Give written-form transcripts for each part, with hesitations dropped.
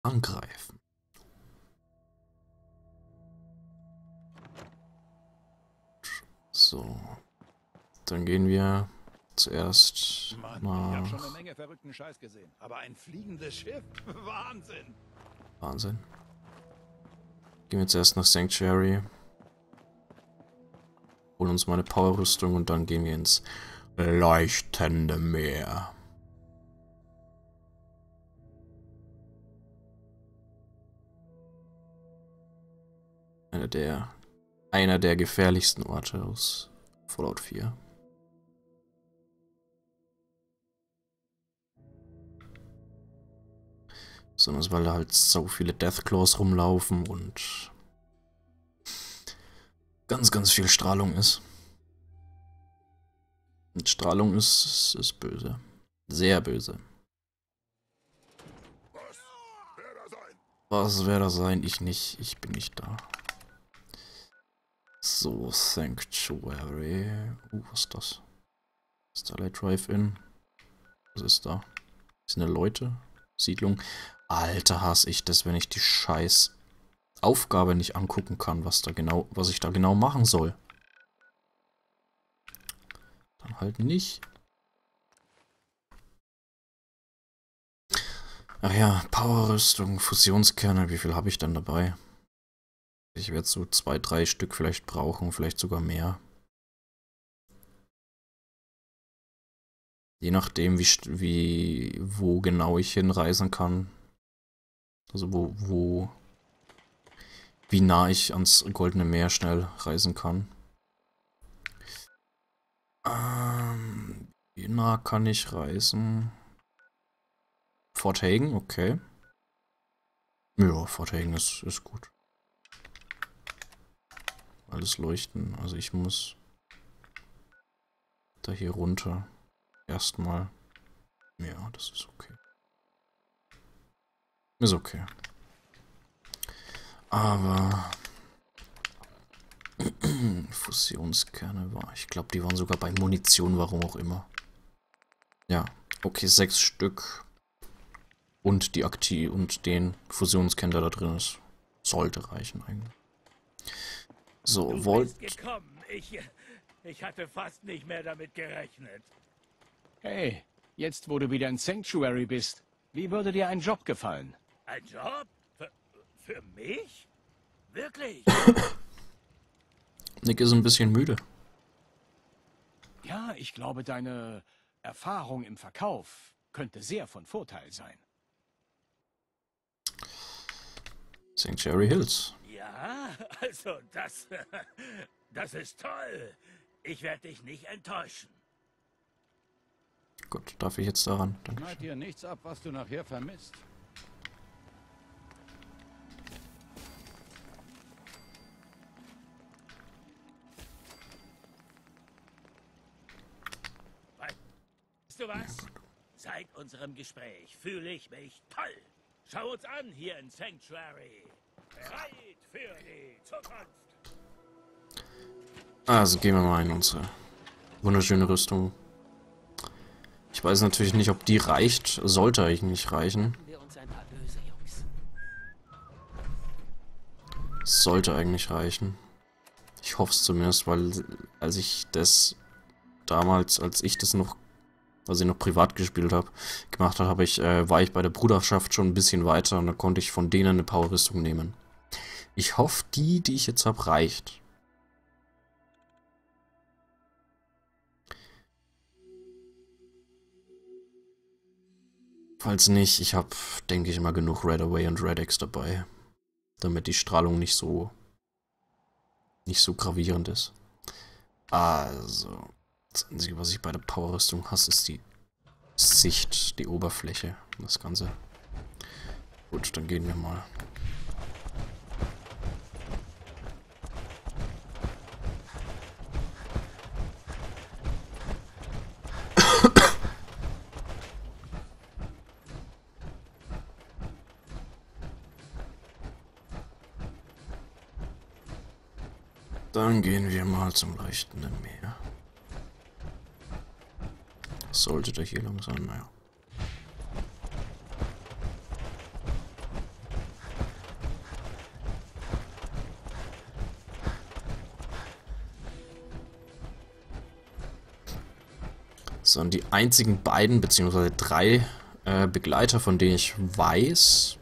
angreifen. So, dann gehen wir zuerst Mann, ich habe schon eine nach... Menge verrückten Scheiß gesehen. Aber ein fliegendes Schiff? Wahnsinn! Wahnsinn. Gehen wir zuerst nach Sanctuary. Holen uns mal eine Powerrüstung und dann gehen wir ins leuchtende Meer. Einer der gefährlichsten Orte aus Fallout 4. Besonders weil da halt so viele Deathclaws rumlaufen und ganz viel Strahlung ist. Und Strahlung ist böse. Sehr böse. Was wäre das sein? Ich nicht. Ich bin nicht da. So, Sanctuary. Was ist das? Starlight Drive-In. Was ist da? Sind da Leute? Siedlung. Alter, hasse ich das, wenn ich die scheiß Aufgabe nicht angucken kann, was ich da genau machen soll. Dann halt nicht. Ach ja, Powerrüstung, Fusionskerne, wie viel habe ich denn dabei? Ich werde so 2, 3 Stück vielleicht brauchen, vielleicht sogar mehr. Je nachdem, wo genau ich hinreisen kann. Also wie nah ich ans Goldene Meer schnell reisen kann. Wie nah kann ich reisen? Fort Hagen, okay. Ja, Fort Hagen ist gut. Alles leuchten. Also ich muss da hier runter. Erstmal. Ja, das ist okay. Ist okay. Aber Fusionskerne war. Ich glaube, die waren sogar bei Munition, warum auch immer. Ja, okay, 6 Stück. Und den Fusionskern, der da drin ist. Sollte reichen eigentlich. So, Ich hatte fast nicht mehr damit gerechnet. Hey, jetzt wo du wieder in Sanctuary bist, wie würde dir ein Job gefallen? Ein Job? Für mich? Wirklich? Nick ist ein bisschen müde. Ja, ich glaube, deine Erfahrung im Verkauf könnte sehr von Vorteil sein. Sanctuary Hills. Ja, also das ist toll. Ich werde dich nicht enttäuschen. Gut, darf ich jetzt daran? Danke. Schneid dir nichts ab, was du nachher vermisst. Weißt du was? Seit unserem Gespräch fühle ich mich toll. Schau uns an hier in Sanctuary. Bereit für die Zukunft. Also gehen wir mal in unsere wunderschöne Rüstung. Ich weiß natürlich nicht, ob die reicht. Sollte eigentlich reichen. Sollte eigentlich reichen. Ich hoffe es zumindest, weil als ich das damals, als ich noch privat gespielt habe, war ich bei der Bruderschaft schon ein bisschen weiter und da konnte ich von denen eine Powerrüstung nehmen. Ich hoffe, die ich jetzt habe, reicht. Falls nicht, ich habe, denke ich mal, genug Red Away und Red X dabei, damit die Strahlung nicht so gravierend ist. Also, das Einzige, was ich bei der Powerrüstung hasse, ist die Sicht, die Oberfläche, das Ganze. Gut, dann gehen wir mal. Dann gehen wir mal zum leuchtenden Meer. Sollte da hier lang sein, naja. So, und die einzigen beiden, beziehungsweise 3 Begleiter, von denen ich weiß,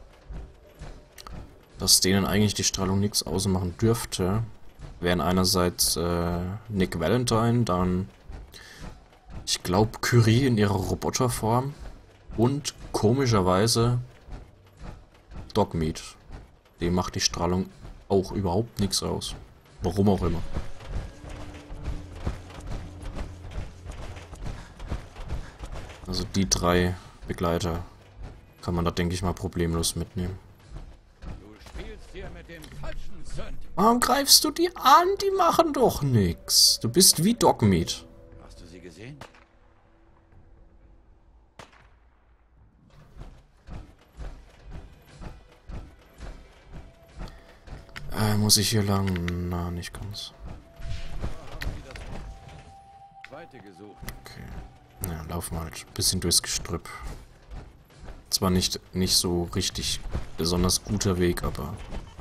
dass denen eigentlich die Strahlung nichts ausmachen dürfte, wären einerseits Nick Valentine, dann ich glaube Curie in ihrer Roboterform und komischerweise Dogmeat. Dem macht die Strahlung auch überhaupt nichts aus. Warum auch immer. Also die 3 Begleiter kann man da, denke ich mal, problemlos mitnehmen. Du spielst hier mit dem falschen Sünd. Warum greifst du die an? Die machen doch nix. Du bist wie Dogmeat. Hast du sie gesehen? Muss ich hier lang? Na, nicht ganz. Weite gesucht. Okay. Ja, laufen wir halt ein bisschen durchs Gestrüpp. Zwar nicht so richtig besonders guter Weg, aber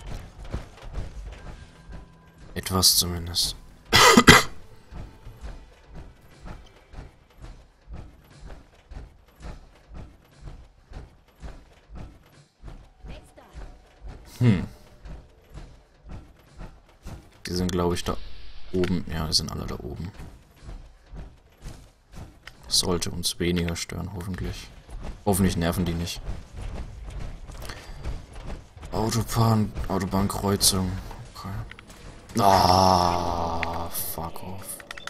etwas zumindest. Die sind, glaube ich, da oben. Ja, die sind alle da oben. Sollte uns weniger stören, hoffentlich. Hoffentlich nerven die nicht. Autobahnkreuzung. Okay. Ah, fuck off.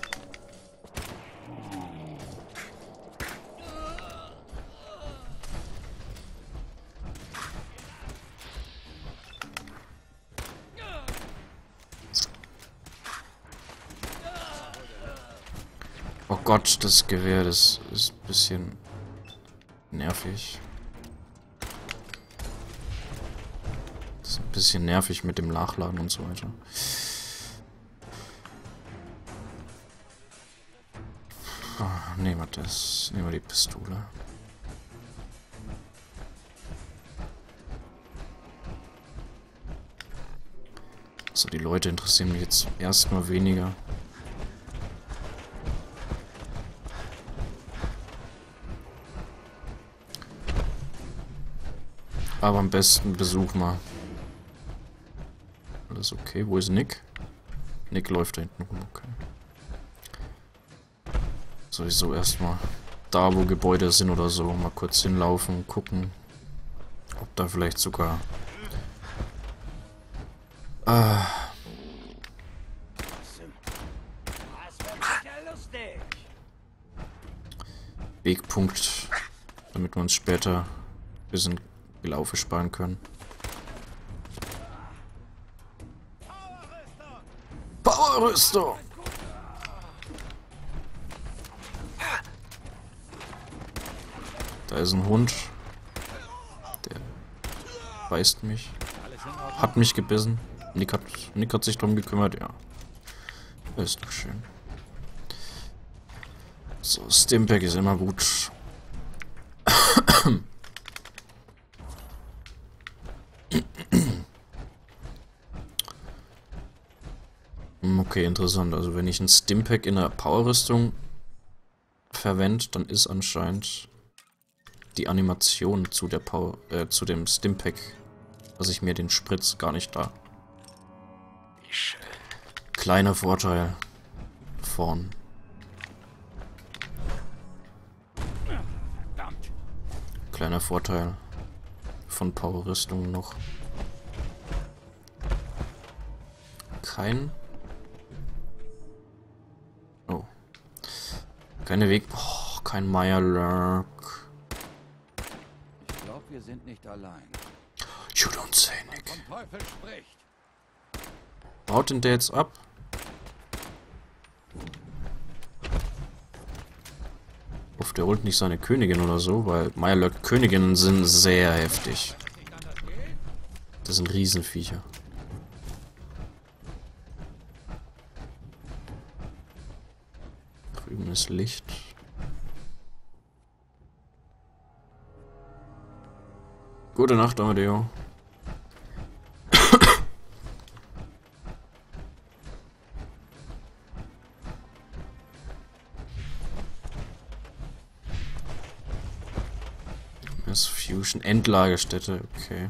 Oh Gott, das Gewehr, das ist ein bisschen nervig. Das ist ein bisschen nervig mit dem Nachladen und so weiter. Nehmen wir das. Nehmen wir die Pistole. So, die Leute interessieren mich jetzt erstmal weniger. Aber am besten besuchen wir. Alles okay. Wo ist Nick? Nick läuft da hinten rum, okay. Sowieso erstmal da, wo Gebäude sind oder so, mal kurz hinlaufen, gucken, ob da vielleicht sogar Wegpunkt, damit wir uns später ein bisschen Gelaufe sparen können. Powerrüstung! Da ist ein Hund. Der beißt mich. Hat mich gebissen. Nick hat sich drum gekümmert, ja. Ist doch schön. So, Stimpack ist immer gut. Okay, interessant. Also wenn ich ein Stimpack in der Powerrüstung verwende, dann ist anscheinend die Animation zu der zu dem Stimpack, dass ich mir den spritz, gar nicht da. Wie schön. Kleiner Vorteil von kleiner Vorteil von Powerrüstungen noch. Oh. Keine Weg. Oh, kein Mirelurk. Ich glaube, wir sind nicht allein. You don't say, Nick. Vom Teufel spricht. Haut den der jetzt ab? Uff, der holt nicht seine Königin oder so, weil Mirelurk Königinnen sind sehr heftig. Das sind Riesenviecher. Drüben ist Licht. Gute Nacht, Amadeo. Fusion. Endlagerstätte, okay.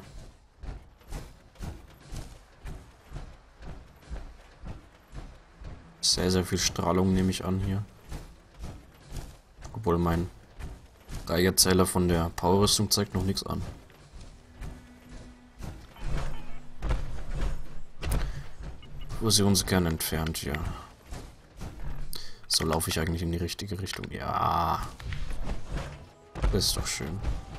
Sehr, sehr viel Strahlung nehme ich an hier. Obwohl mein Geigerzähler von der Powerrüstung zeigt noch nichts an. Fusionskern entfernt, ja. So laufe ich eigentlich in die richtige Richtung. Ja. Das ist doch schön.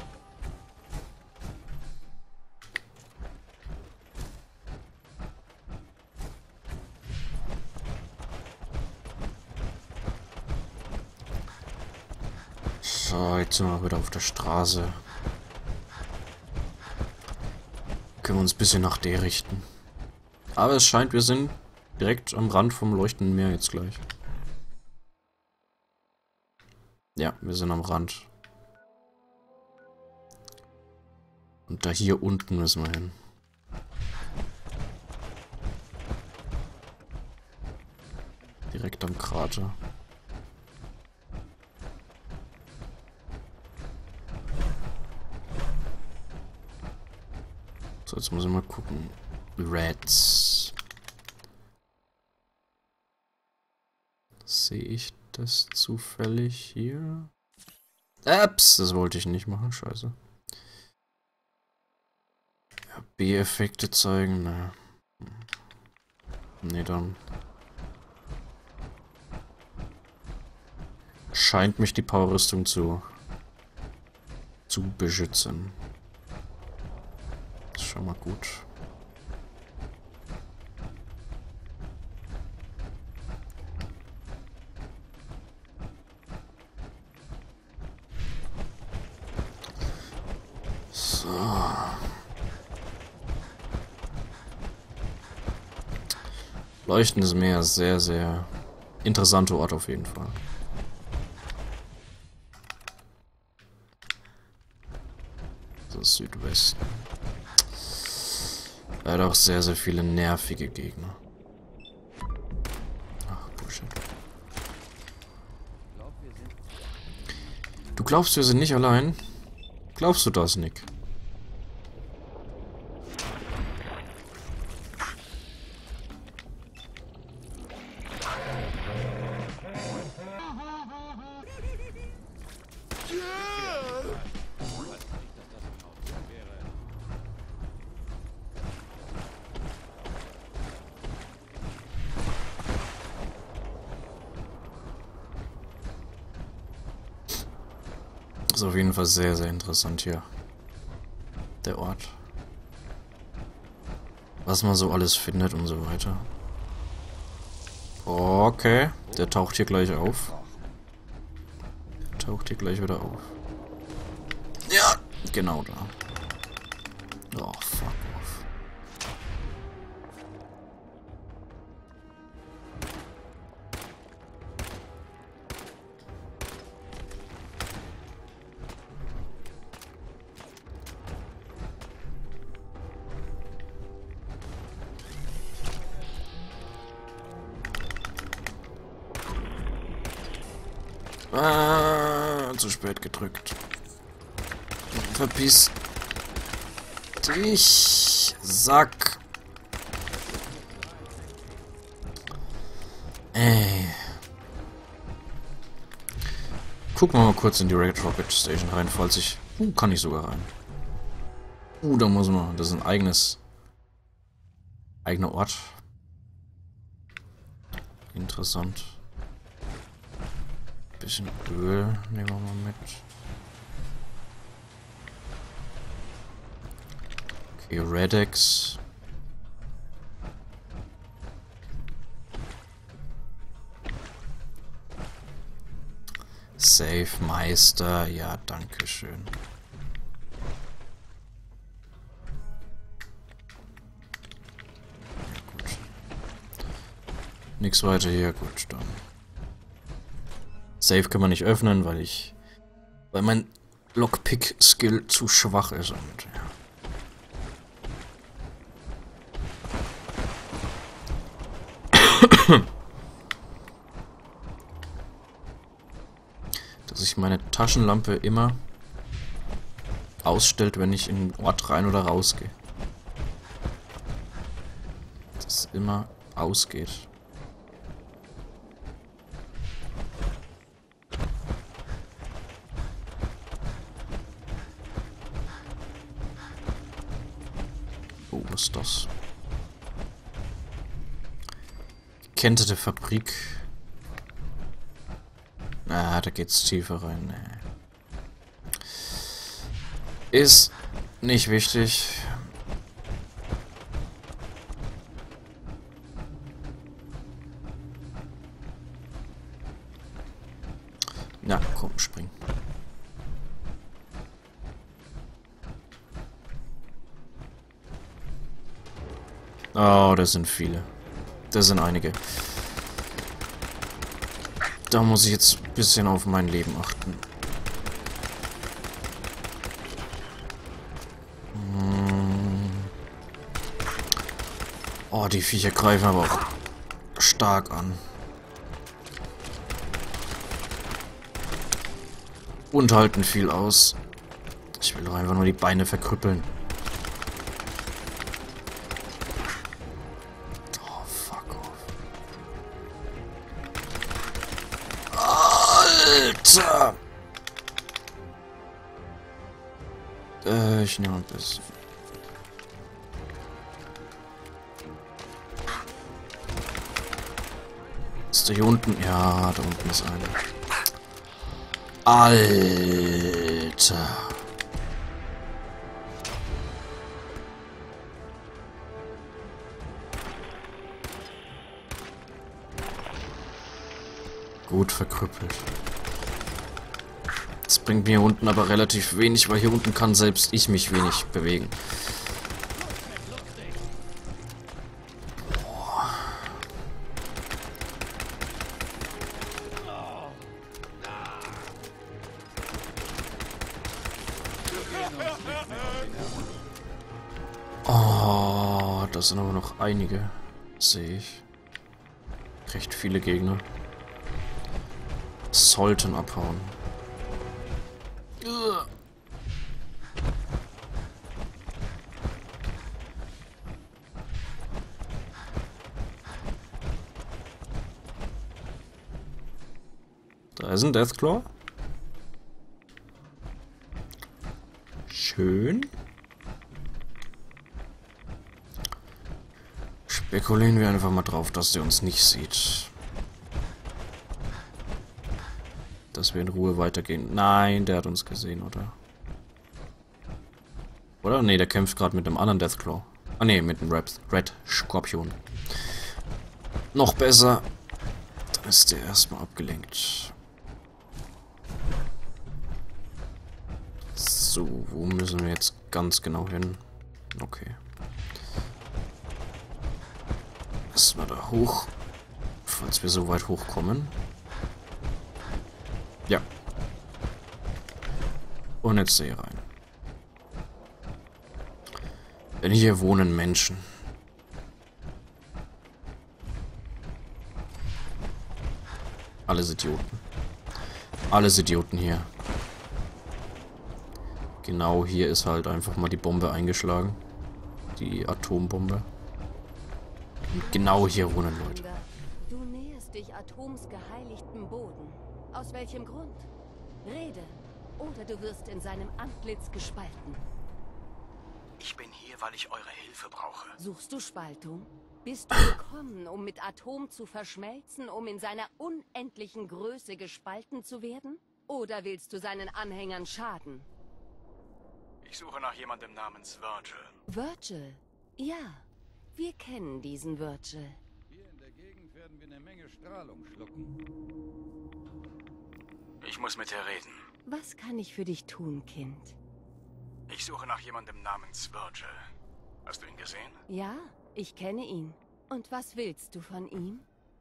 So, jetzt sind wir wieder auf der Straße. Können wir uns ein bisschen nach D richten. Aber es scheint, wir sind direkt am Rand vom leuchtenden Meer jetzt gleich. Ja, wir sind am Rand. Und da hier unten müssen wir hin. Direkt am Krater. So, jetzt muss ich mal gucken. Reds. Sehe ich das zufällig hier? Ups, das wollte ich nicht machen, scheiße. Ja, B-Effekte zeigen, ne. Ne, dann scheint mich die Powerrüstung zu beschützen. Das ist schon mal gut. Leuchtendes Meer, sehr, sehr interessanter Ort auf jeden Fall. Das ist Südwesten. Leider auch sehr, sehr viele nervige Gegner. Ach, Bullshit. Du glaubst, wir sind nicht allein? Glaubst du das, Nick? Ist auf jeden Fall sehr, sehr interessant hier. Der Ort. Was man so alles findet und so weiter. Okay, der taucht hier gleich auf. Der taucht hier gleich wieder auf. Ja, genau da. Oh, fuck off. Zu spät gedrückt. Verpiss dich, Sack. Ey. Gucken wir mal kurz in die Red Rocket Station rein, falls ich... kann ich sogar rein. Da muss man... Das ist ein eigener Ort. Interessant. Bisschen Öl nehmen wir mal mit. Okay, Redex. Safe Meister, ja, danke schön. Ja, gut. Nichts weiter hier, gut, dann. Safe kann man nicht öffnen, weil mein Lockpick-Skill zu schwach ist und ja. Dass ich meine Taschenlampe immer ausstellt, wenn ich in den Ort rein oder rausgehe. Dass es immer ausgeht. Oh, was ist das? Gekentete Fabrik. Ah, da geht's tiefer rein. Nee. Ist nicht wichtig. Na, komm, spring. Oh, das sind viele. Das sind einige. Da muss ich jetzt ein bisschen auf mein Leben achten. Oh, die Viecher greifen aber auch stark an. Und halten viel aus. Ich will doch einfach nur die Beine verkrüppeln. Oh, fuck off. Alter! Ich nehme ein bisschen. Ist der hier unten? Ja, da unten ist einer. Alter. Gut verkrüppelt. Das bringt mir hier unten aber relativ wenig, weil hier unten kann selbst ich mich wenig bewegen. Oh, das sind aber noch einige. Sehe ich. Recht viele Gegner. Sollten abhauen. Da ist ein Deathclaw. Schön. Spekulieren wir einfach mal drauf, dass der uns nicht sieht. Dass wir in Ruhe weitergehen. Nein, der hat uns gesehen, oder? Oder? Ne, der kämpft gerade mit einem anderen Deathclaw. Ah ne, mit einem Red Skorpion. Noch besser. Dann ist der erstmal abgelenkt. So, wo müssen wir jetzt ganz genau hin? Okay. Erstmal da hoch. Falls wir so weit hochkommen. Ja. Und jetzt hier rein. Denn hier wohnen Menschen. Alles Idioten. Alles Idioten hier. Genau hier ist halt einfach mal die Bombe eingeschlagen. Die Atombombe. Und genau hier wohnen Leute. Du näherst dich Atoms geheiligtem Boden. Aus welchem Grund? Rede, oder du wirst in seinem Antlitz gespalten. Ich bin hier, weil ich eure Hilfe brauche. Suchst du Spaltung? Bist du gekommen, um mit Atom zu verschmelzen, um in seiner unendlichen Größe gespalten zu werden? Oder willst du seinen Anhängern schaden? Ich suche nach jemandem namens Virgil. Virgil? Ja, wir kennen diesen Virgil. Hier in der Gegend werden wir eine Menge Strahlung schlucken. Ich muss mit ihr reden. Was kann ich für dich tun, Kind? Ich suche nach jemandem namens Virgil. Hast du ihn gesehen? Ja, ich kenne ihn. Und was willst du von ihm?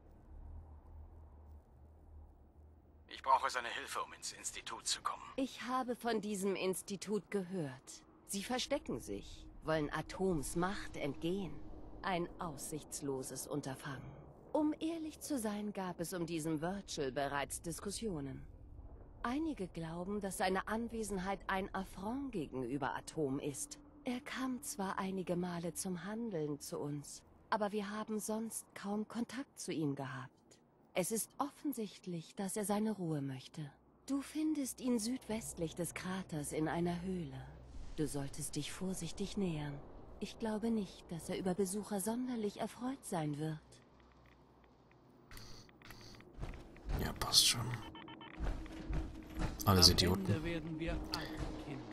Ich brauche seine Hilfe, um ins Institut zu kommen. Ich habe von diesem Institut gehört. Sie verstecken sich, wollen Atoms Macht entgehen. Ein aussichtsloses Unterfangen. Um ehrlich zu sein, gab es um diesen Virgil bereits Diskussionen. Einige glauben, dass seine Anwesenheit ein Affront gegenüber Atom ist. Er kam zwar einige Male zum Handeln zu uns, aber wir haben sonst kaum Kontakt zu ihm gehabt. Es ist offensichtlich, dass er seine Ruhe möchte. Du findest ihn südwestlich des Kraters in einer Höhle. Du solltest dich vorsichtig nähern. Ich glaube nicht, dass er über Besucher sonderlich erfreut sein wird. Ja, passt schon. Alles Idioten. Am Ende werden wir alle Kinder.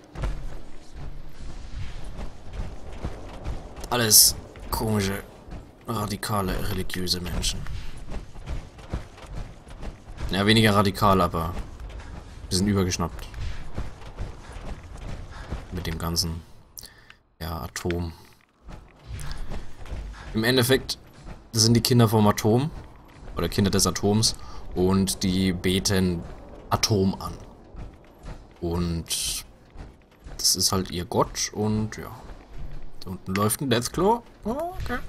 Alles komische, radikale, religiöse Menschen. Ja, weniger radikal, aber wir sind übergeschnappt. Mit dem ganzen, ja, Atom. Im Endeffekt, das sind die Kinder vom Atom, oder Kinder des Atoms, und die beten Atom an. Und das ist halt ihr Gott, und ja. Da unten läuft ein Deathclaw. Oh, okay.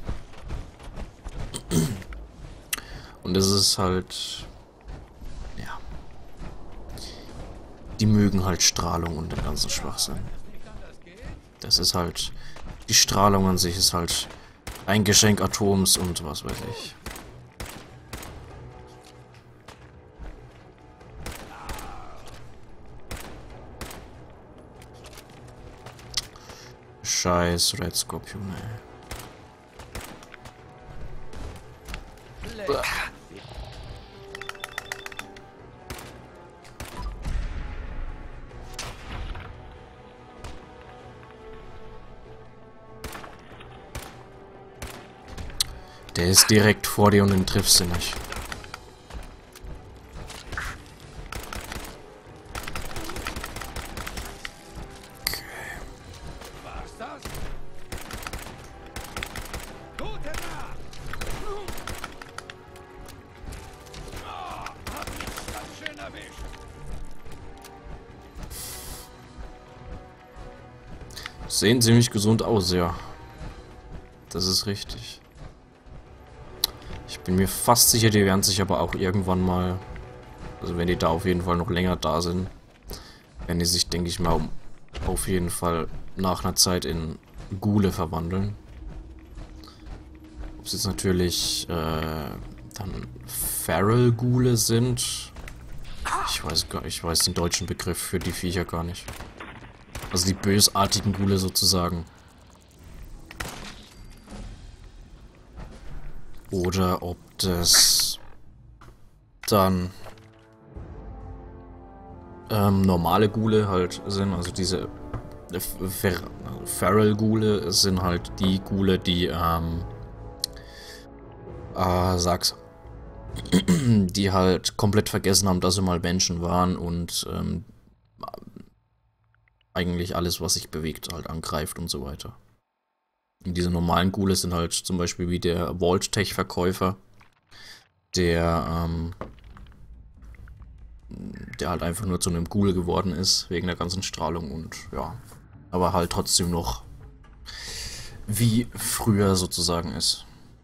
Und es ist halt, ja, die mögen halt Strahlung und den ganzen Schwachsinn. Das ist halt, die Strahlung an sich ist halt ein Geschenk Atoms und was weiß ich. Scheiß Red Scorpion, ey. Bäh. Der ist direkt vor dir und den triffst du nicht. War's das? Gute Nacht! Oh, hab mich ganz schön erwischt. Sehen ziemlich gesund aus, ja. Das ist richtig. Ich bin mir fast sicher, die werden sich aber auch irgendwann mal, also wenn die da auf jeden Fall noch länger da sind, werden die sich, denke ich mal, auf jeden Fall nach einer Zeit in Ghule verwandeln. Ob es jetzt natürlich dann Feral Ghule sind, ich weiß den deutschen Begriff für die Viecher gar nicht. Also die bösartigen Ghule sozusagen. Oder ob das dann normale Ghule halt sind, also diese Feral Ghule sind halt die Ghule, die sag's, die halt komplett vergessen haben, dass sie mal Menschen waren und eigentlich alles, was sich bewegt, halt angreift und so weiter. Und diese normalen Ghule sind halt zum Beispiel wie der Vault-Tech-Verkäufer, der halt einfach nur zu einem Ghoul geworden ist, wegen der ganzen Strahlung und ja, aber halt trotzdem noch wie früher sozusagen ist.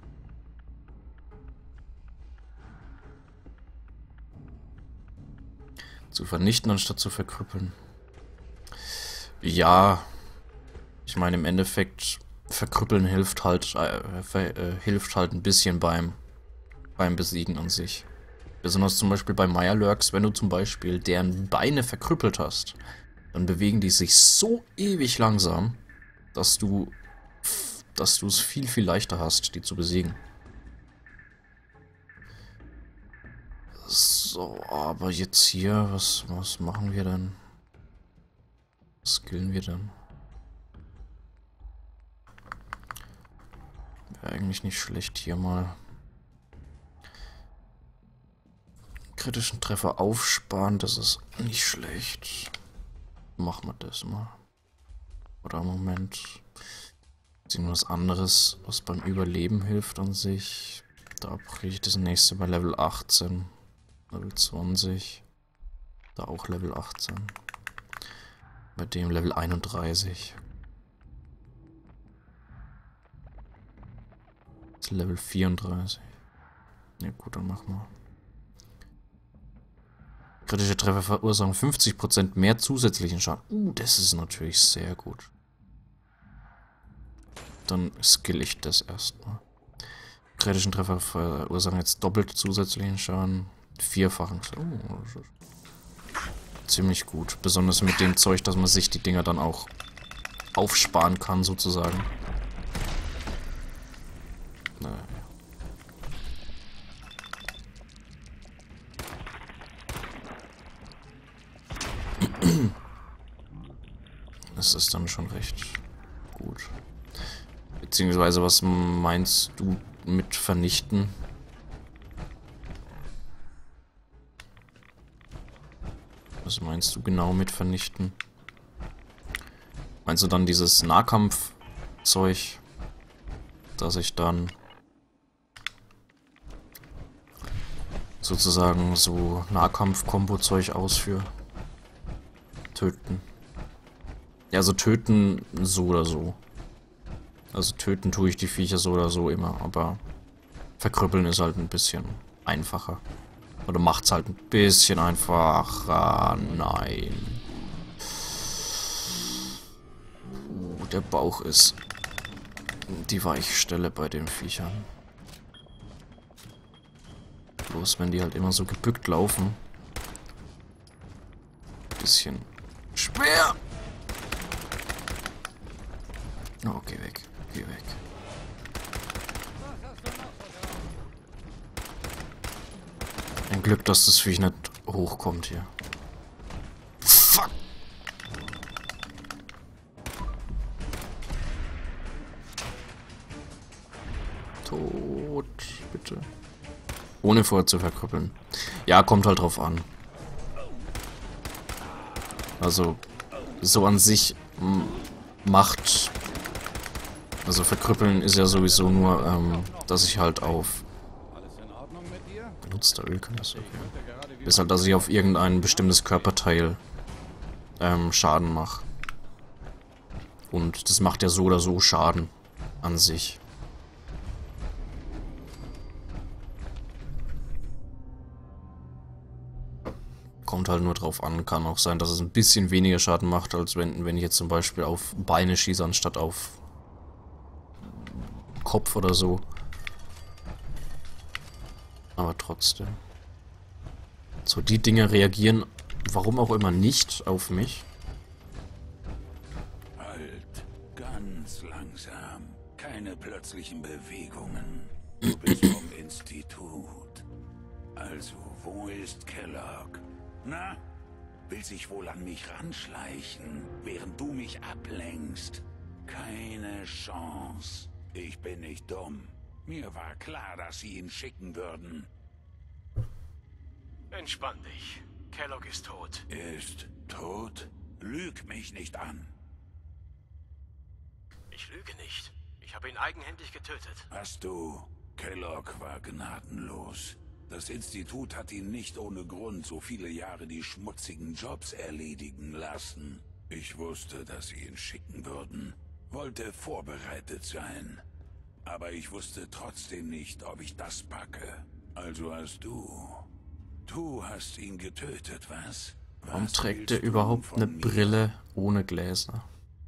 Zu vernichten anstatt zu verkrüppeln. Ja, ich meine im Endeffekt verkrüppeln hilft halt ein bisschen beim Besiegen an sich. Besonders zum Beispiel bei Mirelurks, wenn du zum Beispiel deren Beine verkrüppelt hast, dann bewegen die sich so ewig langsam, dass du es viel, viel leichter hast, die zu besiegen. So, aber jetzt hier, was machen wir denn? Was skillen wir denn? Wäre eigentlich nicht schlecht, hier mal kritischen Treffer aufsparen, das ist nicht schlecht. Machen wir das mal. Oder Moment. Sehen wir was anderes, was beim Überleben hilft an sich. Da kriege ich das nächste bei Level 18. Level 20. Da auch Level 18. Bei dem Level 31. Das ist Level 34. Ja gut, dann machen wir. Kritische Treffer verursachen 50% mehr zusätzlichen Schaden. Das ist natürlich sehr gut. Dann skill ich das erstmal. Kritischen Treffer verursachen jetzt doppelt zusätzlichen Schaden. Vierfachen. Oh, ziemlich gut. Besonders mit dem Zeug, dass man sich die Dinger dann auch aufsparen kann, sozusagen. Naja. Das ist dann schon recht gut. Beziehungsweise, was meinst du mit vernichten? Was meinst du genau mit vernichten? Meinst du dann dieses Nahkampfzeug, dass ich dann sozusagen so Nahkampf-Kombo-Zeug ausführe? Töten. Ja, also töten so oder so. Also töten tue ich die Viecher so oder so immer, aber verkrüppeln ist halt ein bisschen einfacher. Oder macht's halt ein bisschen einfacher. Nein. Der Bauch ist die Weichstelle bei den Viechern. Bloß wenn die halt immer so gebückt laufen. Bisschen schwer. Oh, geh weg. Geh weg. Ein Glück, dass das Viech nicht hochkommt hier. Fuck. Tot, bitte. Ohne vorher zu verkrüppeln. Ja, kommt halt drauf an. Also, so an sich macht... Also verkrüppeln ist ja sowieso nur, dass ich halt auf... Benutzter Ölkanister, okay. Ist halt, dass ich auf irgendein bestimmtes Körperteil Schaden mache. Und das macht ja so oder so Schaden an sich. Kommt halt nur drauf an. Kann auch sein, dass es ein bisschen weniger Schaden macht, als wenn ich jetzt zum Beispiel auf Beine schieße, anstatt auf Kopf oder so. Aber trotzdem. So, die Dinger reagieren, warum auch immer, nicht auf mich. Halt, ganz langsam. Keine plötzlichen Bewegungen. Du bist vom Institut. Also, wo ist Kellogg? Na? Will sich wohl an mich ranschleichen, während du mich ablenkst? Keine Chance. Ich bin nicht dumm. Mir war klar, dass sie ihn schicken würden. Entspann dich. Kellogg ist tot. Ist tot? Lüg mich nicht an. Ich lüge nicht. Ich habe ihn eigenhändig getötet. Hast du? Kellogg war gnadenlos. Das Institut hat ihn nicht ohne Grund so viele Jahre die schmutzigen Jobs erledigen lassen. Ich wusste, dass sie ihn schicken würden. Wollte vorbereitet sein. Aber ich wusste trotzdem nicht, ob ich das packe. Also hast du... Du hast ihn getötet, was? Warum trägt er überhaupt eine Brille ohne Gläser?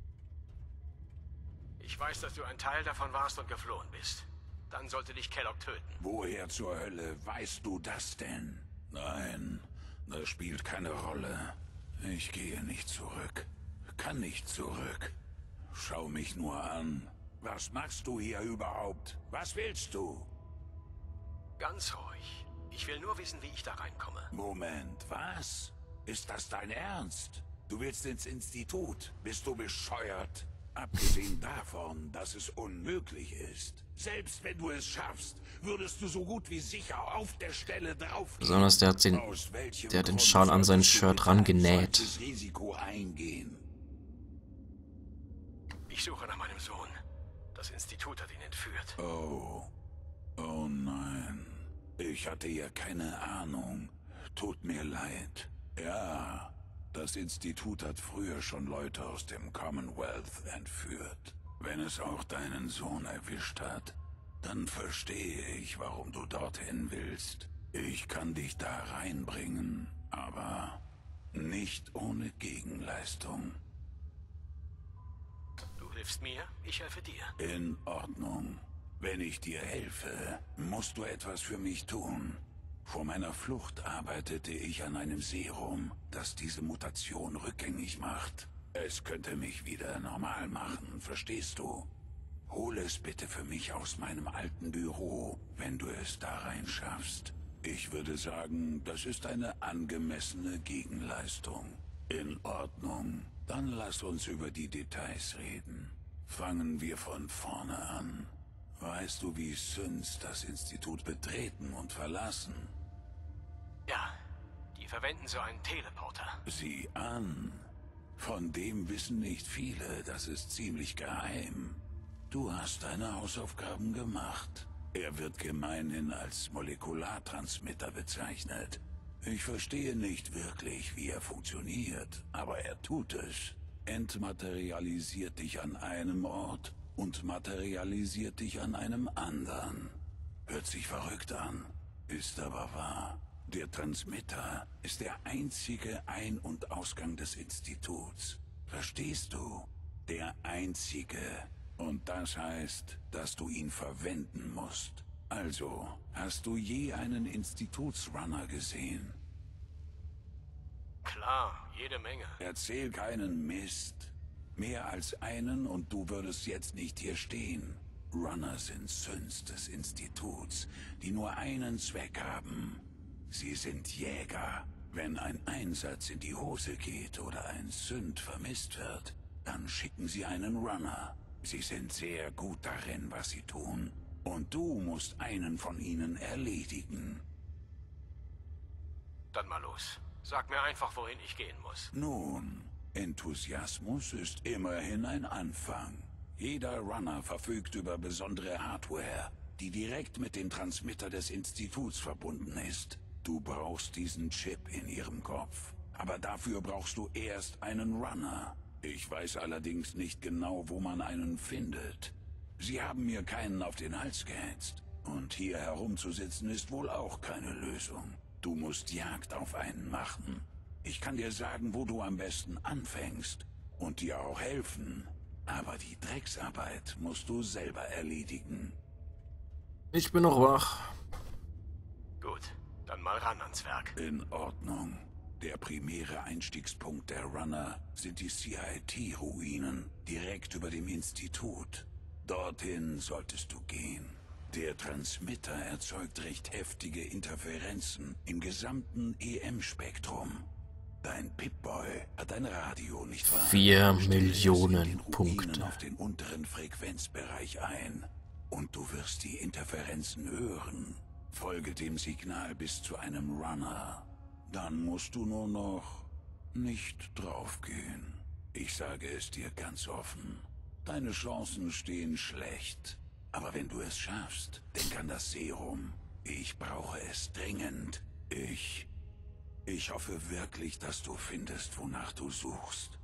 Ich weiß, dass du ein Teil davon warst und geflohen bist. Dann sollte dich Kellogg töten. Woher zur Hölle weißt du das denn? Nein, das spielt keine Rolle. Ich gehe nicht zurück. Kann nicht zurück. Schau mich nur an. Was machst du hier überhaupt? Was willst du? Ganz ruhig. Ich will nur wissen, wie ich da reinkomme. Moment, was? Ist das dein Ernst? Du willst ins Institut? Bist du bescheuert? Abgesehen davon, dass es unmöglich ist. Selbst wenn du es schaffst, würdest du so gut wie sicher auf der Stelle drauf. Besonders der hat den Schal an sein Shirt rangenäht. Risiko eingehen. Ich suche nach meinem Sohn. Das Institut hat ihn entführt. Oh. Oh nein. Ich hatte ja keine Ahnung. Tut mir leid. Ja, das Institut hat früher schon Leute aus dem Commonwealth entführt. Wenn es auch deinen Sohn erwischt hat, dann verstehe ich, warum du dorthin willst. Ich kann dich da reinbringen. aber nicht ohne Gegenleistung. Du hilfst mir, ich helfe dir. In Ordnung. Wenn ich dir helfe, musst du etwas für mich tun. Vor meiner Flucht arbeitete ich an einem Serum, das diese Mutation rückgängig macht. Es könnte mich wieder normal machen, verstehst du? Hol es bitte für mich aus meinem alten Büro, wenn du es da rein schaffst. Ich würde sagen, das ist eine angemessene Gegenleistung. In Ordnung. Dann lass uns über die Details reden. Fangen wir von vorne an. Weißt du, wie Syns das Institut betreten und verlassen? Ja, die verwenden so einen Teleporter. Sieh an. Von dem wissen nicht viele, das ist ziemlich geheim. Du hast deine Hausaufgaben gemacht. Er wird gemeinhin als Molekulartransmitter bezeichnet. Ich verstehe nicht wirklich, wie er funktioniert, aber er tut es. Entmaterialisiert dich an einem Ort und materialisiert dich an einem anderen. Hört sich verrückt an, ist aber wahr. Der Transmitter ist der einzige Ein- und Ausgang des Instituts. Verstehst du? Der einzige. Und das heißt, dass du ihn verwenden musst. Also, hast du je einen Institutsrunner gesehen? Klar, jede Menge. Erzähl keinen Mist. Mehr als einen und du würdest jetzt nicht hier stehen. Runner sind Syns des Instituts, die nur einen Zweck haben. Sie sind Jäger. Wenn ein Einsatz in die Hose geht oder ein Synd vermisst wird, dann schicken sie einen Runner. Sie sind sehr gut darin, was sie tun. Und du musst einen von ihnen erledigen. Dann mal los. Sag mir einfach, wohin ich gehen muss. Nun, Enthusiasmus ist immerhin ein Anfang. Jeder Runner verfügt über besondere Hardware, die direkt mit dem Transmitter des Instituts verbunden ist. Du brauchst diesen Chip in ihrem Kopf. Aber dafür brauchst du erst einen Runner. Ich weiß allerdings nicht genau, wo man einen findet. Sie haben mir keinen auf den Hals gehetzt. Und hier herumzusitzen ist wohl auch keine Lösung. Du musst Jagd auf einen machen. Ich kann dir sagen, wo du am besten anfängst. Und dir auch helfen. Aber die Drecksarbeit musst du selber erledigen. Ich bin noch wach. Gut, dann mal ran ans Werk. In Ordnung. Der primäre Einstiegspunkt der Runner sind die CIT-Ruinen, direkt über dem Institut. Dorthin solltest du gehen. Der Transmitter erzeugt recht heftige Interferenzen im gesamten EM-Spektrum. Dein Pip-Boy hat ein Radio, nicht wahr? 4 Stell es in Millionen den Ruinen Punkte. auf den unteren Frequenzbereich ein. Und du wirst die Interferenzen hören. Folge dem Signal bis zu einem Runner. Dann musst du nur noch nicht draufgehen. Ich sage es dir ganz offen. Deine Chancen stehen schlecht. Aber wenn du es schaffst, denk an das Serum. Ich brauche es dringend. Ich hoffe wirklich, dass du findest, wonach du suchst.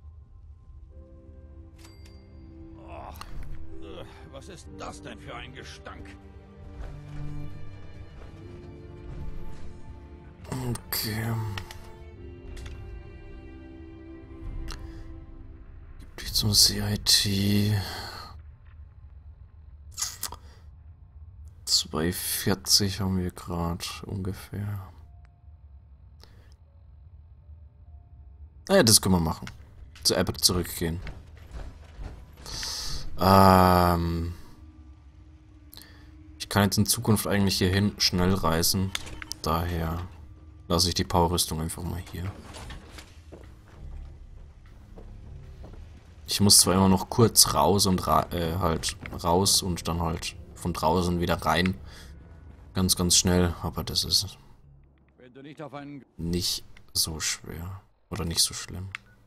Was ist das denn für ein Gestank? Okay. Gib dich zum CIT. 240 haben wir gerade ungefähr. Naja, das können wir machen. Zu Abbott zurückgehen. Ich kann jetzt in Zukunft eigentlich hierhin schnell reisen. Daher lasse ich die Powerrüstung einfach mal hier. Ich muss zwar immer noch kurz raus und halt raus und dann halt von draußen wieder rein. Ganz, ganz schnell, aber das ist Wenn du nicht auf einen... nicht so schwer. Oder nicht so schlimm.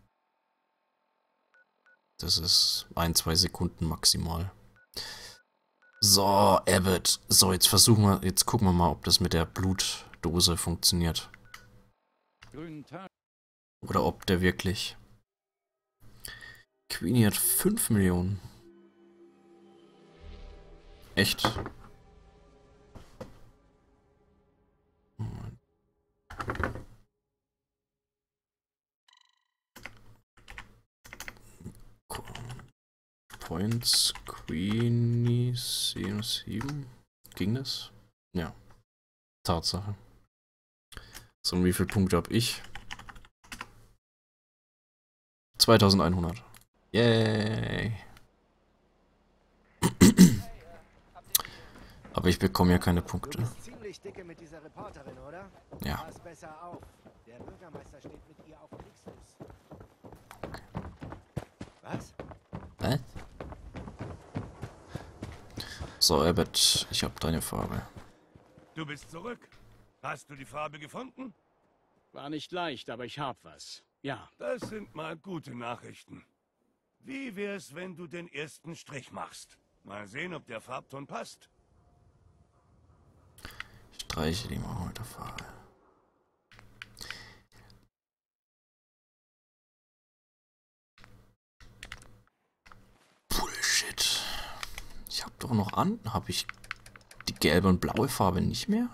Das ist 1-2 Sekunden maximal. So, Abbott. So, jetzt gucken wir mal, ob das mit der Blutdose funktioniert. grünen Tag. Oder ob der wirklich... Queenie hat 5 Millionen. Echt? Emeralds, Queenie, 7. Ging das? Ja. Tatsache. So, und wie viele Punkte habe ich? 2100. Yay. Aber ich bekomme ja keine Punkte. Du bist ziemlich dicke mit dieser Reporterin, oder? Ja. Pass besser auf. Der Bürgermeister steht mit ihr auf Kriegsfuß. Was? Was? So, Abbott, ich habe deine Farbe. Du bist zurück. Hast du die Farbe gefunden? War nicht leicht, aber ich hab was. Ja, Das sind mal gute Nachrichten. Wie wär's, wenn du den ersten Strich machst? Mal sehen, ob der Farbton passt. Ich streiche die mal mit der Farbe. Bullshit. Ich habe doch noch an. Habe ich die gelbe und blaue Farbe nicht mehr?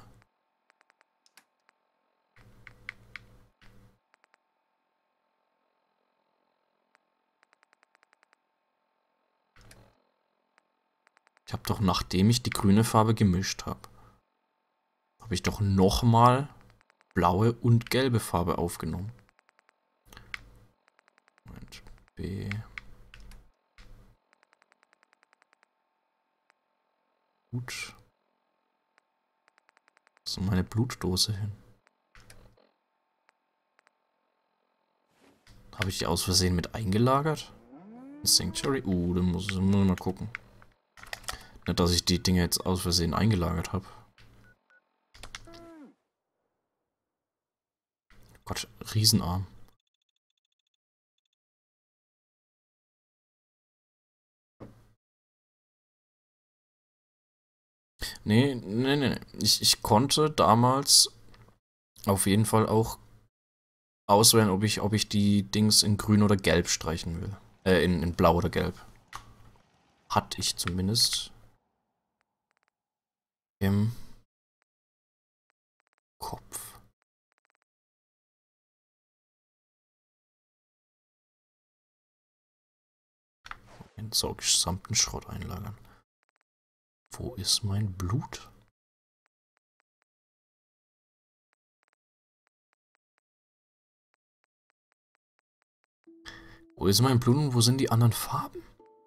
Ich habe doch, nachdem ich die grüne Farbe gemischt habe, habe ich doch nochmal blaue und gelbe Farbe aufgenommen. Moment, B. Gut. So, meine Blutdose hin. Habe ich die aus Versehen mit eingelagert? Sanctuary? Da muss ich mal gucken. Nicht, dass ich die Dinge jetzt aus Versehen eingelagert habe. Gott, Riesenarm. Nee. Ich konnte damals auf jeden Fall auch auswählen, ob ich die Dings in grün oder gelb streichen will. In blau oder gelb. Hatte ich zumindest im Kopf. Entsorgungssamten Schrott einlagern. Wo ist mein Blut? Wo ist mein Blut und wo sind die anderen Farben?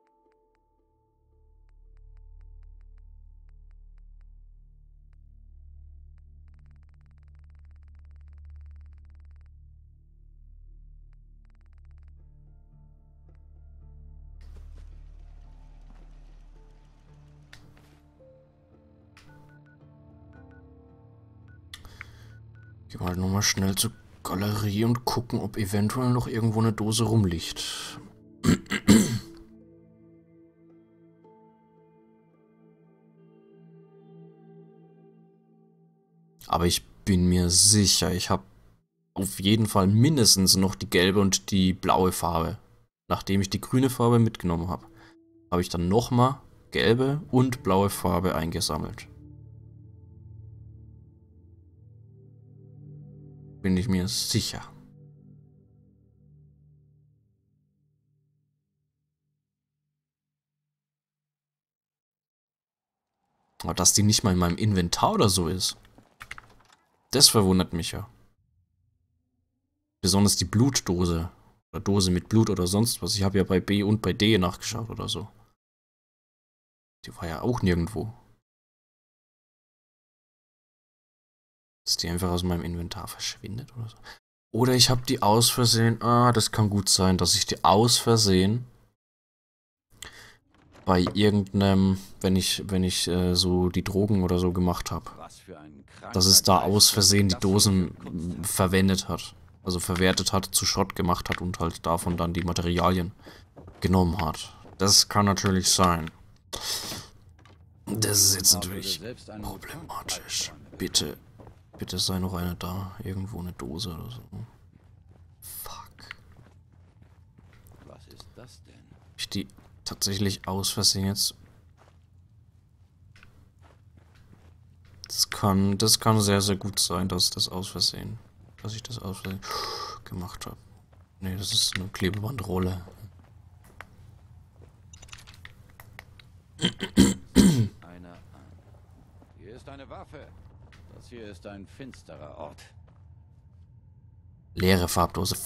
Gehen wir halt nochmal schnell zur Galerie und gucken, ob eventuell noch irgendwo eine Dose rumliegt. Aber ich bin mir sicher, ich habe auf jeden Fall mindestens noch die gelbe und die blaue Farbe. Nachdem ich die grüne Farbe mitgenommen habe, habe ich dann nochmal gelbe und blaue Farbe eingesammelt. Bin ich mir sicher. Aber dass die nicht mal in meinem Inventar oder so ist, das verwundert mich ja. Besonders die Blutdose. Oder Dose mit Blut oder sonst was. Ich habe ja bei B und bei D nachgeschaut oder so. Die war ja auch nirgendwo. Dass die einfach aus meinem Inventar verschwindet oder so. Oder ich habe die aus Versehen. Das kann gut sein, dass ich die aus Versehen bei irgendeinem, wenn ich so die Drogen oder so gemacht habe, dass es da aus Versehen die Dosen verwendet hat. Also verwertet hat, zu Schrott gemacht hat und halt davon dann die Materialien genommen hat. Das kann natürlich sein. Das ist jetzt natürlich problematisch. Bitte sei noch eine da. Irgendwo eine Dose oder so. Fuck. Was ist das denn? Hab ich die tatsächlich aus Versehen jetzt? Das kann sehr, sehr gut sein, dass ich das aus Versehen gemacht habe. Nee, das ist eine Klebebandrolle. Einer an. Hier ist eine Waffe. Das hier ist ein finsterer Ort. Leere Farbdose.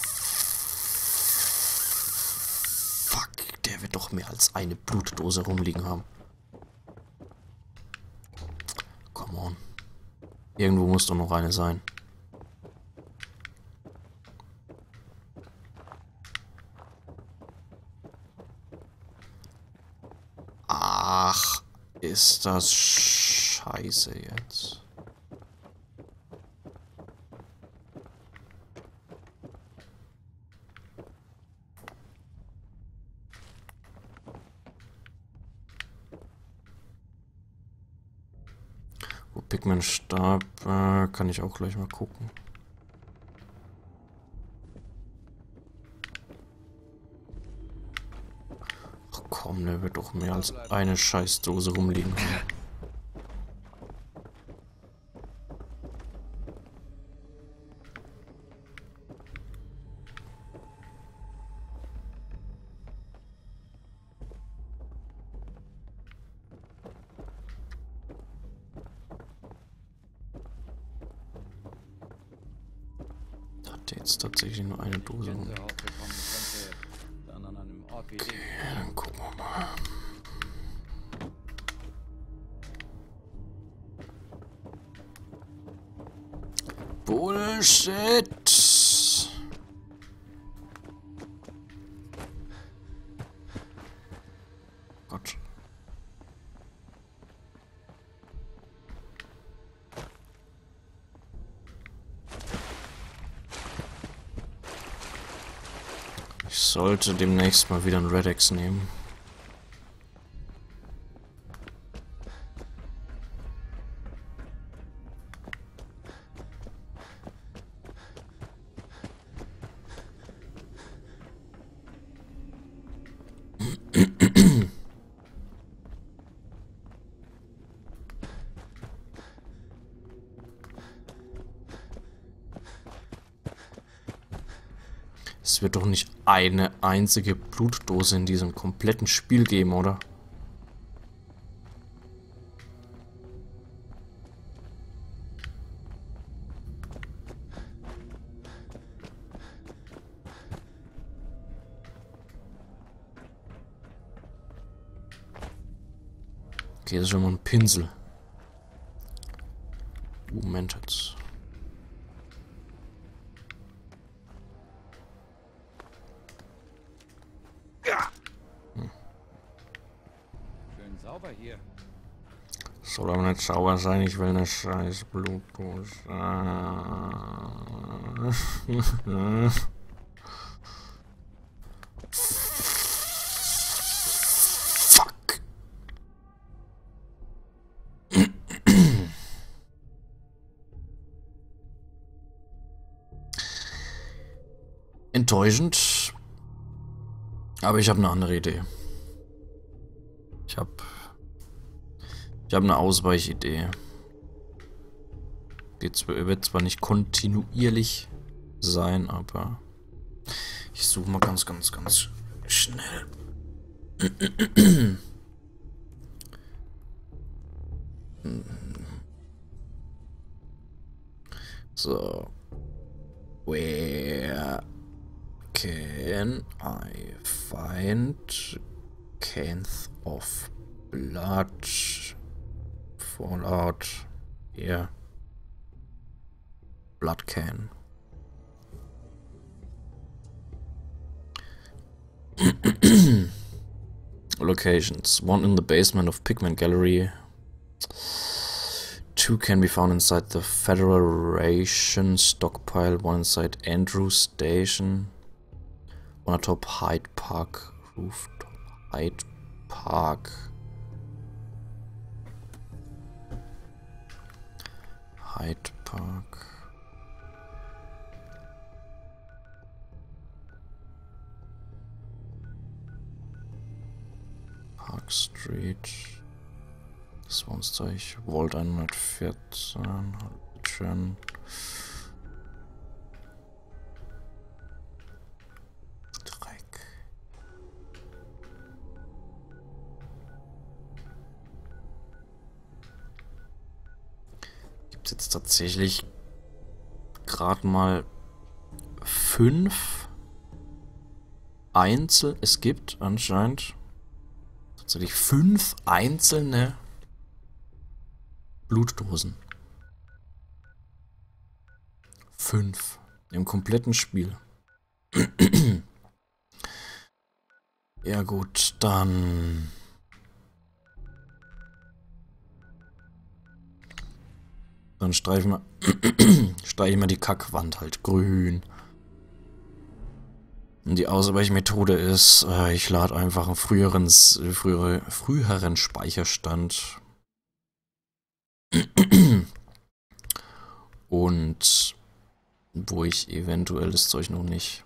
Fuck, der wird doch mehr als eine Blutdose rumliegen haben. Come on. Irgendwo muss doch noch eine sein. Ach, ist das scheiße jetzt. Wo Pigmentstab, kann ich auch gleich mal gucken. Ach komm, der wird doch mehr als eine Scheißdose rumliegen haben. Hat jetzt tatsächlich nur eine Dose rum. Gänsehaut bekommen könnte, dann an einem Ort wie dem. Dann gucken wir mal. Bullshit! Gott. Ich sollte demnächst mal wieder einen Red-X nehmen. Es wird doch nicht eine einzige Blutdose in diesem kompletten Spiel geben, oder? Okay, das ist schon mal ein Pinsel. Moment jetzt. Schön sauber hier. Soll aber nicht sauber sein, ich will eine scheiß Blutdose. Fuck. Enttäuschend. Aber ich habe eine andere Idee. Ich habe eine Ausweichidee. Die wird zwar nicht kontinuierlich sein, aber ich suche mal ganz schnell. So. Where can I find cans of blood? Fallout. Here. Blood can. Locations. One in the basement of Pigment Gallery. Two can be found inside the Federation stockpile. One inside Andrew Station. One atop Hyde Park rooftop. Hyde Park. Hyde Park. Park Street. Das war uns Zeug. Vault 114. Schön. Dreck. es jetzt tatsächlich gerade mal 5 Es gibt anscheinend tatsächlich 5 einzelne Blutdosen. 5 im kompletten Spiel. Ja gut, dann streichen wir die Kackwand halt grün. Und die Ausweichmethode ist, ich lade einfach einen früheren Speicherstand. Und wo ich eventuell das Zeug noch nicht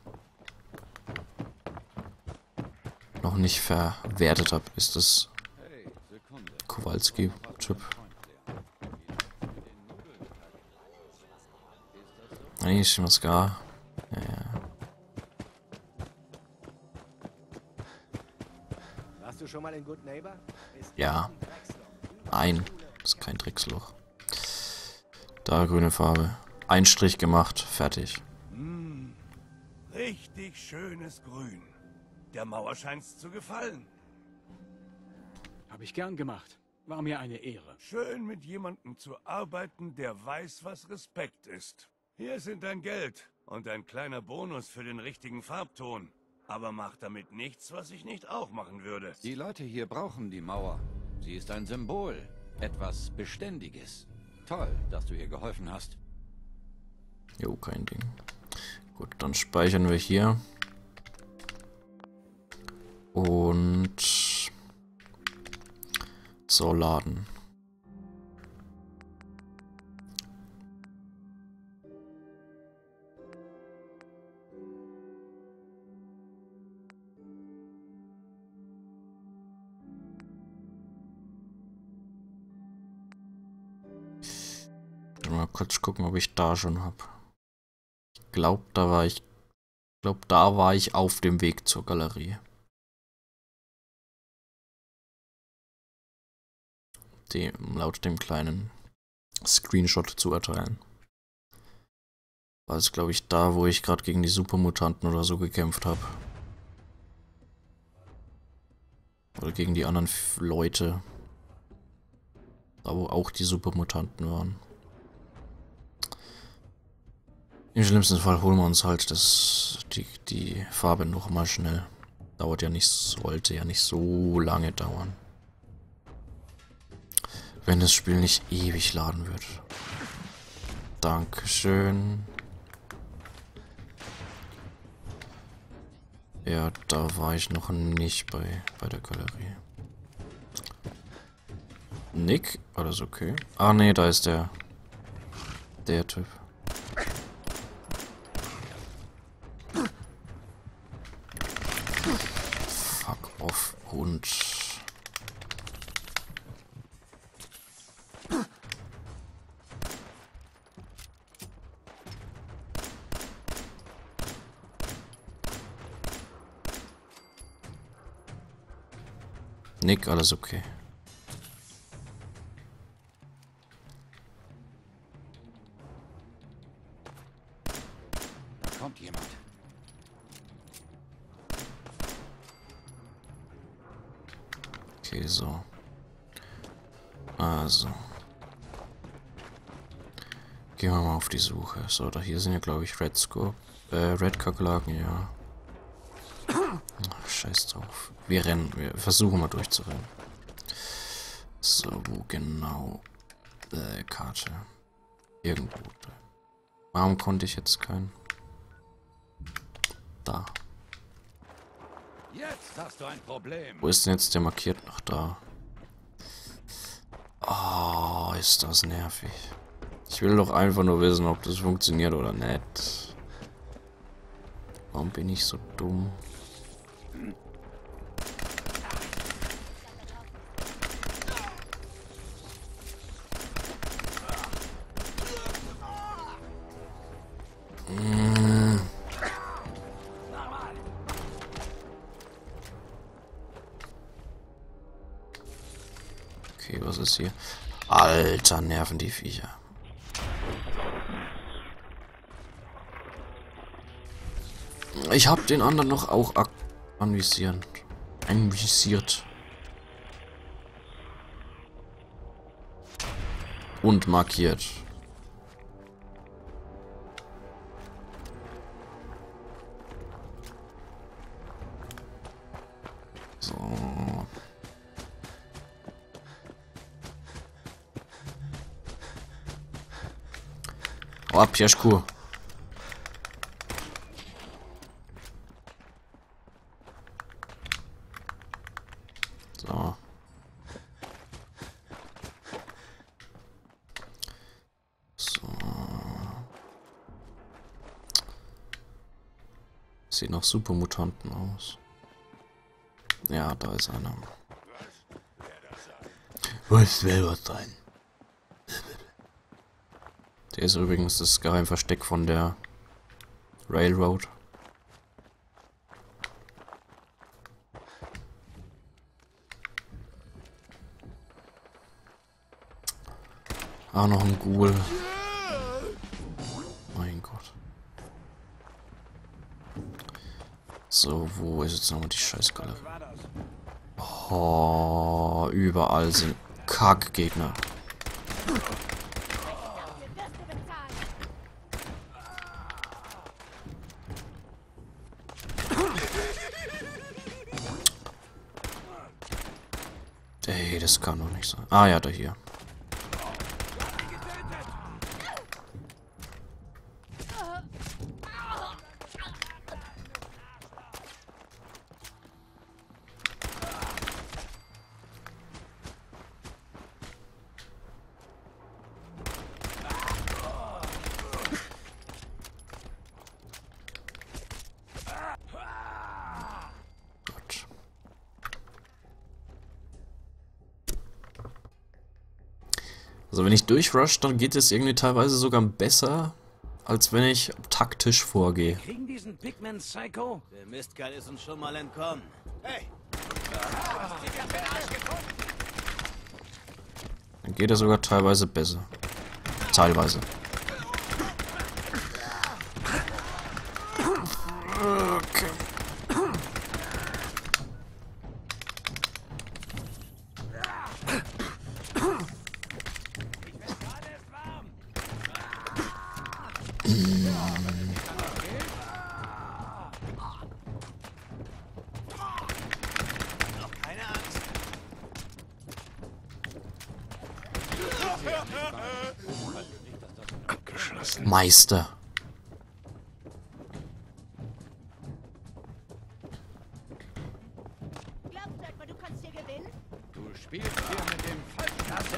verwertet habe, ist das Kowalski-Chip. Nee, ist schon was gar. Ja. Warst du schon mal in Good Neighbor? Ja. Ein. Das ist kein Drecksloch. Da grüne Farbe. Ein Strich gemacht, fertig. Richtig schönes Grün. Der Mauer scheint's zu gefallen. Habe ich gern gemacht. War mir eine Ehre. Schön mit jemandem zu arbeiten, der weiß, was Respekt ist. Hier sind dein Geld und ein kleiner Bonus für den richtigen Farbton. Aber mach damit nichts, was ich nicht auch machen würde. Die Leute hier brauchen die Mauer. Sie ist ein Symbol. Etwas Beständiges. Toll, dass du ihr geholfen hast. Jo, kein Ding. Gut, dann speichern wir hier. Und so laden. Mal kurz gucken, ob ich da schon habe. Ich glaube, da war ich auf dem Weg zur Galerie. Laut dem kleinen Screenshot zu erteilen. War es, glaube ich, da, wo ich gerade gegen die Supermutanten oder so gekämpft habe. Oder gegen die anderen Leute. Da, wo auch die Supermutanten waren. Im schlimmsten Fall holen wir uns halt die Farbe noch mal schnell. Sollte ja nicht so lange dauern. Wenn das Spiel nicht ewig laden wird. Dankeschön. Ja, da war ich noch nicht bei der Galerie. Nick? Alles okay? Ah, nee, da ist der Typ. Fuck off, Hund. Nick, alles okay. Da kommt jemand. Okay, so. Also. Gehen wir mal auf die Suche. So, da hier sind ja, glaube ich, Red Kakerlaken, ja. Ach, scheiß drauf. Wir versuchen mal durchzurennen. So, wo genau? Karte. Irgendwo. Warum konnte ich jetzt keinen? Da. Jetzt hast du ein Problem. Wo ist denn jetzt der markiert? Ach, da. Oh, ist das nervig. Ich will doch einfach nur wissen, ob das funktioniert oder nicht. Warum bin ich so dumm? Okay, was ist hier? Alter, nerven die Viecher. Ich habe den anderen noch auch anvisiert. Und markiert. So. Hau ab, Jaschku. So. So. Sieht nach Supermutanten aus. Ja, da ist einer. Was will was sein? Der ist übrigens das Geheimversteck von der Railroad. Ah, noch ein Ghoul. Mein Gott. So, wo ist jetzt nochmal die Scheißgalerie? Oh, überall sind Kackgegner. Ey, das kann doch nicht sein. Ah ja, da hier. Gut. Also wenn ich durchrush, dann geht es irgendwie teilweise sogar besser, als wenn ich taktisch vorgehe. Kriegen diesen Pigman Psycho? Der Mistkerl ist uns schon mal entkommen. Hey! Dann geht er sogar teilweise besser. Teilweise. Okay. Meister. Glaubst du etwa, du kannst hier gewinnen? Du spielst hier mit dem Falschen.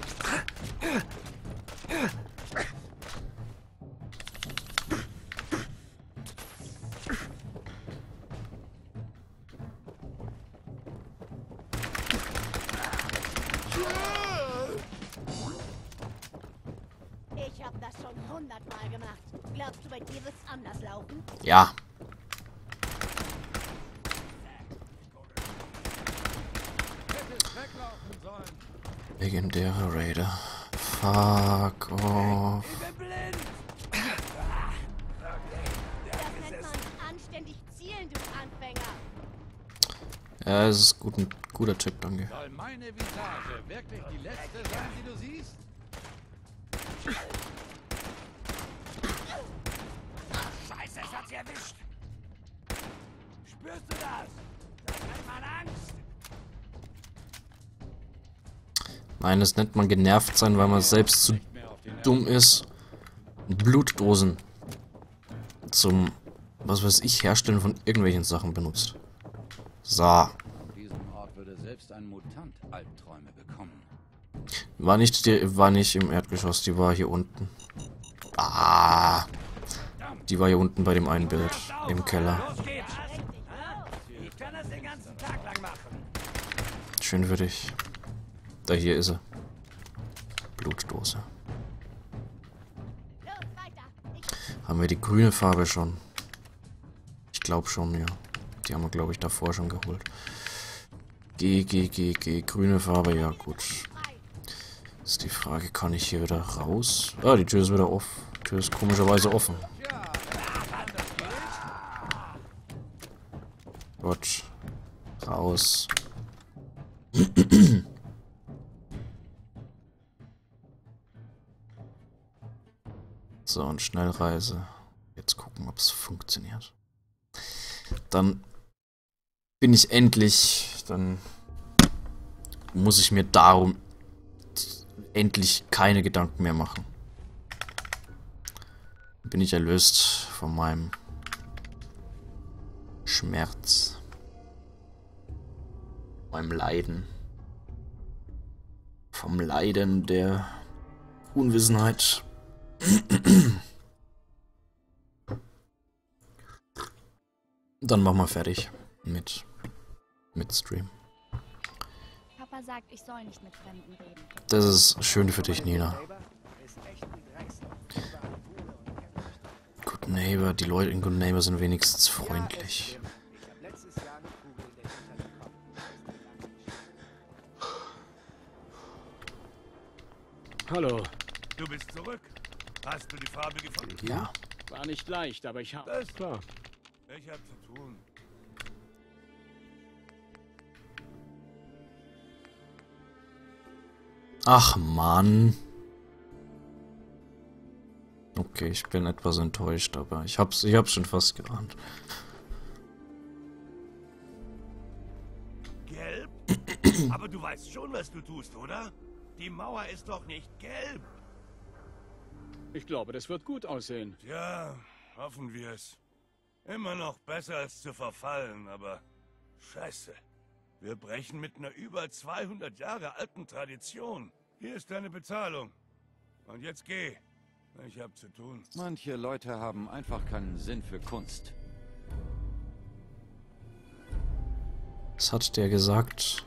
Ich hab das schon 100-mal gemacht. Glaubst du, bei dir wird's anders laufen? Ja. Legendäre Raider. Fuck off. Das nennt man anständig zielen, du Anfänger. Ja, es ist ein guter Tipp, danke. Soll meine Visage wirklich die letzte sein, die du siehst? Scheiße, es hat sie erwischt! Spürst du das? Das nennt man Angst! Nein, das nennt man genervt sein, weil man selbst zu dumm ist, Blutdosen zum, was weiß ich, Herstellen von irgendwelchen Sachen benutzt. So. An diesem Ort würde selbst ein Mutant Albträume bekommen. War nicht im Erdgeschoss, die war hier unten. Ah. Die war hier unten bei dem einen Bild. Im Keller. Los geht's! Ich kann das den ganzen Tag lang machen. Schön für dich. Da hier ist sie. Blutdose. Los, weiter. Haben wir die grüne Farbe schon? Ich glaube schon, ja. Die haben wir, glaube ich, davor schon geholt. G. Grüne Farbe, ja gut. Ist die Frage, kann ich hier wieder raus? Ah, die Tür ist wieder offen. Die Tür ist komischerweise offen. Gott. Raus. So, und Schnellreise. Jetzt gucken, ob es funktioniert. Dann bin ich endlich, dann muss ich mir darum endlich keine Gedanken mehr machen. Bin ich erlöst von meinem Schmerz, meinem Leiden, vom Leiden der Unwissenheit. Dann machen wir fertig mit Stream. Papa sagt, ich soll nicht mit Fremden reden. Das ist schön für dich, Nina. Good Neighbor, die Leute in Good Neighbor sind wenigstens freundlich. Hallo. Du bist zurück. Hast du die Farbe gefunden? Ja. War nicht leicht, aber ich habe... Das ist klar. Ich hab zu tun. Ach Mann. Okay, ich bin etwas enttäuscht, aber ich hab's schon fast geahnt. Gelb? Aber du weißt schon, was du tust, oder? Die Mauer ist doch nicht gelb. Ich glaube, das wird gut aussehen. Ja, hoffen wir es. Immer noch besser als zu verfallen, aber scheiße. Wir brechen mit einer über 200 Jahre alten Tradition. Hier ist deine Bezahlung. Und jetzt geh. Ich hab zu tun. Manche Leute haben einfach keinen Sinn für Kunst. Was hat der gesagt?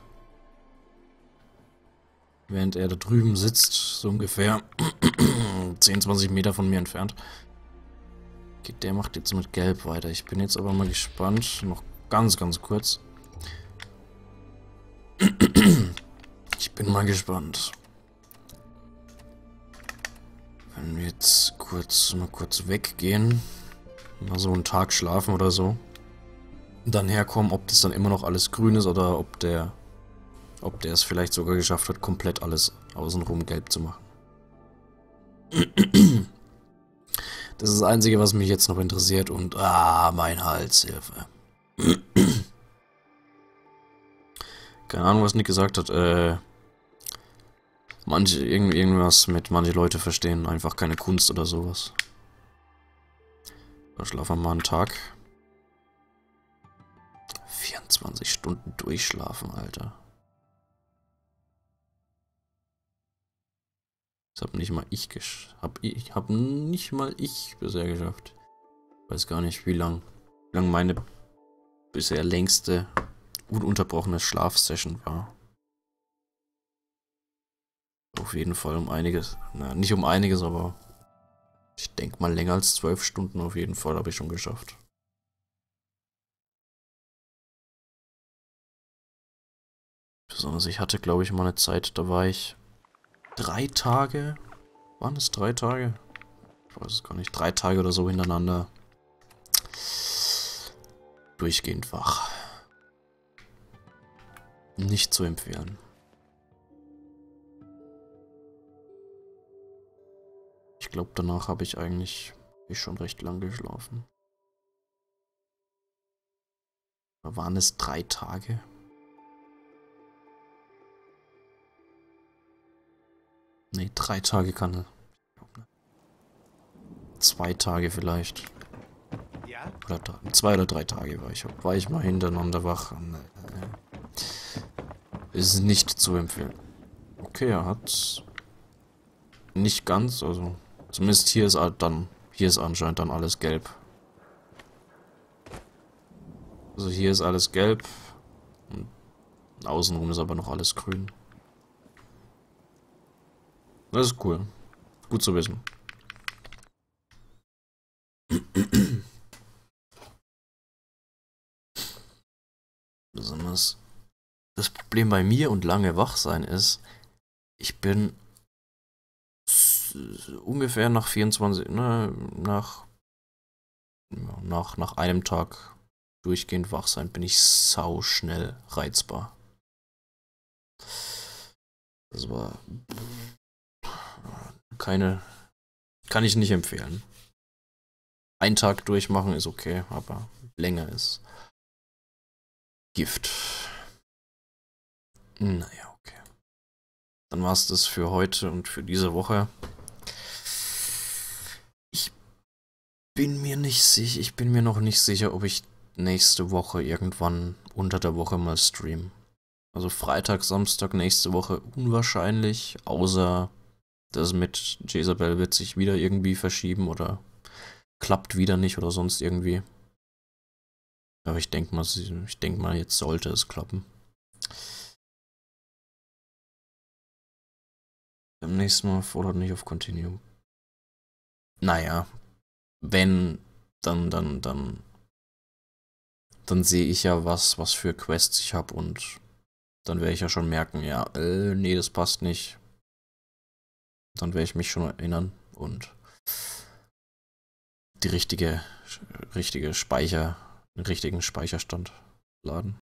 Während er da drüben sitzt, so ungefähr 10, 20 Meter von mir entfernt. Okay, der macht jetzt mit Gelb weiter. Ich bin jetzt aber mal gespannt. Noch ganz kurz. Ich bin mal gespannt. Wenn wir jetzt mal kurz weggehen, mal so einen Tag schlafen oder so, und dann herkommen, ob das dann immer noch alles grün ist oder ob der es vielleicht sogar geschafft hat, komplett alles außenrum gelb zu machen. Das ist das Einzige, was mich jetzt noch interessiert und mein Hals, Hilfe. Keine Ahnung, was Nick gesagt hat, irgendwas mit manche Leute verstehen einfach keine Kunst oder sowas. Da schlafen wir mal einen Tag. 24 Stunden durchschlafen, Alter. Das hab nicht mal ich bisher geschafft. Weiß gar nicht, wie lang meine bisher längste ununterbrochene Schlafsession war. Auf jeden Fall um einiges. Na, nicht um einiges, aber ich denke mal länger als 12 Stunden auf jeden Fall habe ich schon geschafft. Besonders ich hatte, glaube ich, mal eine Zeit, da war ich 3 Tage. Waren es 3 Tage? Ich weiß es gar nicht. 3 Tage oder so hintereinander. Durchgehend wach. Nicht zu empfehlen. Ich glaube, danach habe ich eigentlich schon recht lang geschlafen. Oder waren es 3 Tage? Ne, 3 Tage kann er. 2 Tage vielleicht. Ja? Oder 2 oder 3 Tage war ich mal hintereinander wach. Ist nicht zu empfehlen. Okay, er hat nicht ganz, also zumindest hier ist anscheinend dann alles gelb. Also hier ist alles gelb und außenrum ist aber noch alles grün. Das ist cool. Gut zu wissen. Besonders das Problem bei mir und lange wach sein ist, ich bin ungefähr nach 24, nach einem Tag durchgehend wach sein, bin ich sau schnell reizbar. Das war kann ich nicht empfehlen. Einen Tag durchmachen ist okay, aber länger ist Gift. Naja, okay. Dann war es das für heute und für diese Woche. Ich bin mir noch nicht sicher, ob ich nächste Woche irgendwann unter der Woche mal stream. Also Freitag, Samstag nächste Woche unwahrscheinlich, außer das mit Jezebel wird sich wieder irgendwie verschieben oder klappt wieder nicht oder sonst irgendwie. Aber ich denke mal, jetzt sollte es klappen. Beim nächsten Mal fordert nicht auf Continue. Naja, wenn, dann sehe ich ja, was für Quests ich habe und dann werde ich ja schon merken, ja, nee, das passt nicht. Dann werde ich mich schon erinnern und den richtigen Speicherstand laden.